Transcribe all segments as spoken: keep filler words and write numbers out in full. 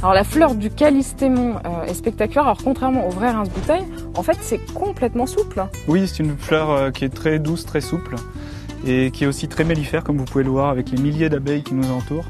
Alors la fleur du callistémon euh, est spectaculaire, alors contrairement au vrai rince-bouteille, en fait c'est complètement souple. Oui, c'est une fleur euh, qui est très douce, très souple et qui est aussi très mellifère comme vous pouvez le voir avec les milliers d'abeilles qui nous entourent.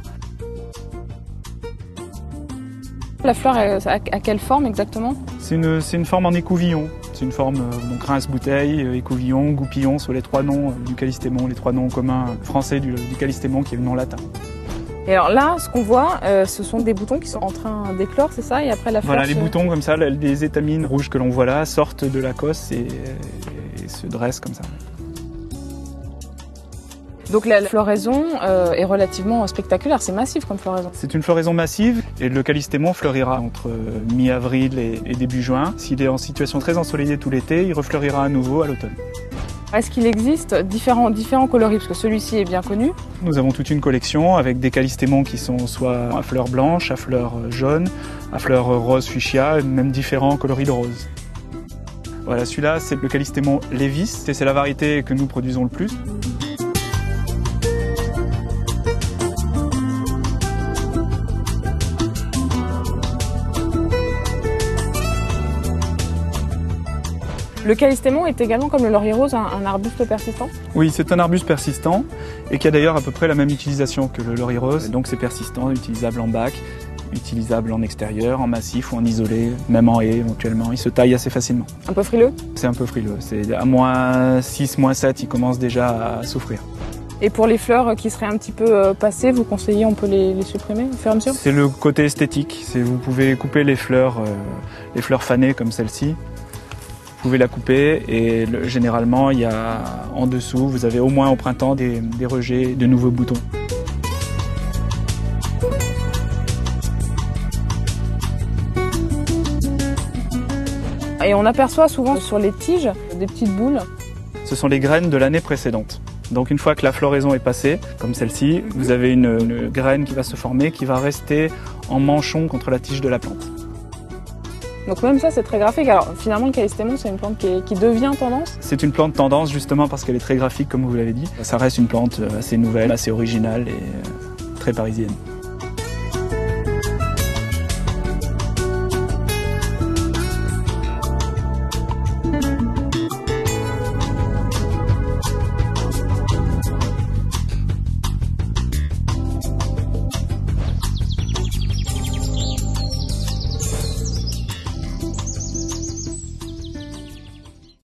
La fleur est à quelle forme exactement? C'est une, c'est une forme en écouvillon. C'est une forme euh, donc rince-bouteille, euh, écouvillon, goupillon sont les trois noms euh, du callistémon, les trois noms communs français du, du callistémon qui est le nom latin. Et alors là, ce qu'on voit, euh, ce sont des boutons qui sont en train d'éclore, c'est ça? Et après la fleur. Voilà, les se... boutons comme ça, les étamines rouges que l'on voit là sortent de la cosse et, et se dressent comme ça. Donc la floraison euh, est relativement spectaculaire, c'est massif comme floraison. C'est une floraison massive et le callistémon fleurira entre mi-avril et, et début juin. S'il est en situation très ensoleillée tout l'été, il refleurira à nouveau à l'automne. Est-ce qu'il existe différents, différents coloris? Parce que celui-ci est bien connu. Nous avons toute une collection avec des callistémons qui sont soit à fleurs blanches, à fleurs jaunes, à fleurs rose fuchsia, même différents coloris de rose. Voilà, celui-là c'est le callistémon Lévis, c'est la variété que nous produisons le plus. Le callistémon est également, comme le laurier rose, un, un arbuste persistant? Oui, c'est un arbuste persistant et qui a d'ailleurs à peu près la même utilisation que le laurier rose. Donc c'est persistant, utilisable en bac, utilisable en extérieur, en massif ou en isolé, même en haie éventuellement. Il se taille assez facilement. Un peu frileux? C'est un peu frileux. C'est à moins six, moins sept, il commence déjà à souffrir. Et pour les fleurs qui seraient un petit peu passées, vous conseillez, on peut les, les supprimer au fur et à mesure? C'est le côté esthétique. Vous pouvez couper les fleurs, euh, les fleurs fanées comme celle-ci. Vous pouvez la couper et le, généralement il y a en dessous, vous avez au moins au printemps des, des rejets de nouveaux boutons. Et on aperçoit souvent sur les tiges des petites boules. Ce sont les graines de l'année précédente. Donc une fois que la floraison est passée, comme celle-ci, vous avez une, une graine qui va se former, qui va rester en manchon contre la tige de la plante. Donc même ça c'est très graphique. Alors finalement le callistémon c'est une plante qui, est, qui devient tendance? C'est une plante tendance justement parce qu'elle est très graphique comme vous l'avez dit. Ça reste une plante assez nouvelle, assez originale et très parisienne.